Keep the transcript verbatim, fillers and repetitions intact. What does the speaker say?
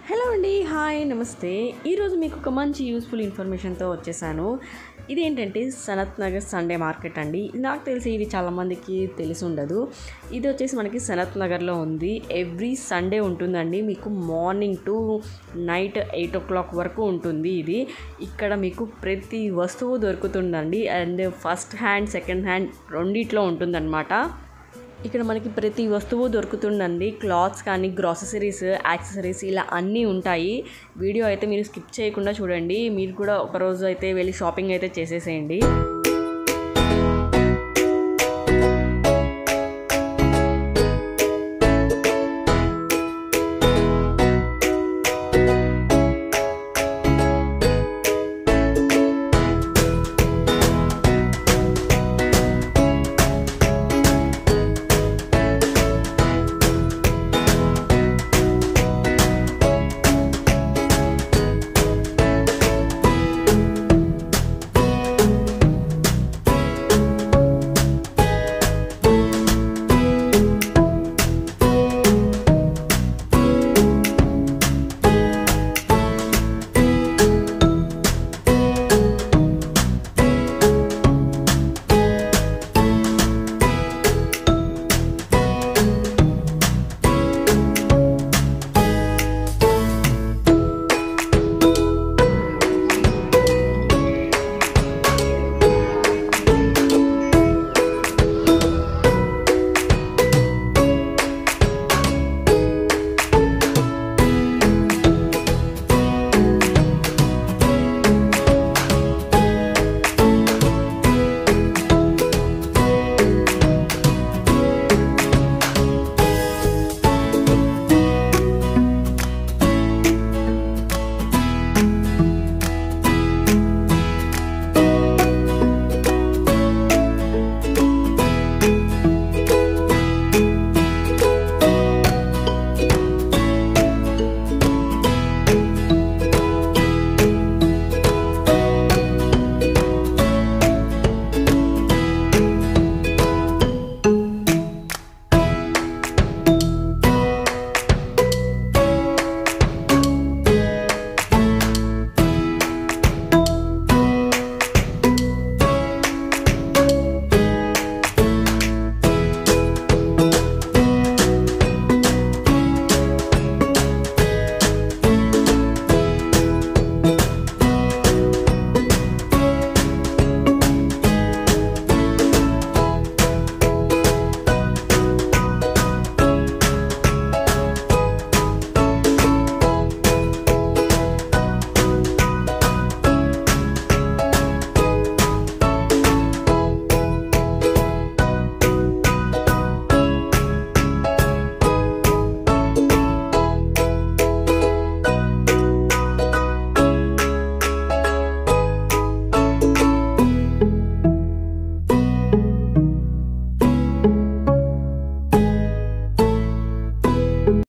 Hello అండి, hi, నమస్తే. ఈరోజు మీకు ఒక మంచి యూస్ఫుల్ ఇన్ఫర్మేషన్తో వచ్చేసాను. ఇదేంటంటే సనత్ నగర్ సండే మార్కెట్ అండి. నాకు తెలిసి ఇది చాలామందికి తెలిసి ఉండదు. ఇది వచ్చేసి మనకి సనత్ నగర్లో ఉంది. ఎవ్రీ సండే ఉంటుందండి. మీకు morning to night eight o'clock వరకు ఉంటుంది. ఇది ఇక్కడ మీకు ప్రతి వస్తువు దొరుకుతుందండి. And first hand, second hand రెండిట్లో ఉంటుందన్నమాట. ఇక్కడ మనకి ప్రతి వస్తువు దొరుకుతుందండి. క్లాత్స్ కానీ, గ్రాసరీస్, యాక్సెసరీస్ ఇలా అన్నీ ఉంటాయి. వీడియో అయితే మీరు స్కిప్ చేయకుండా చూడండి. మీరు కూడా ఒకరోజు అయితే వెళ్ళి షాపింగ్ అయితే చేసేసేయండి.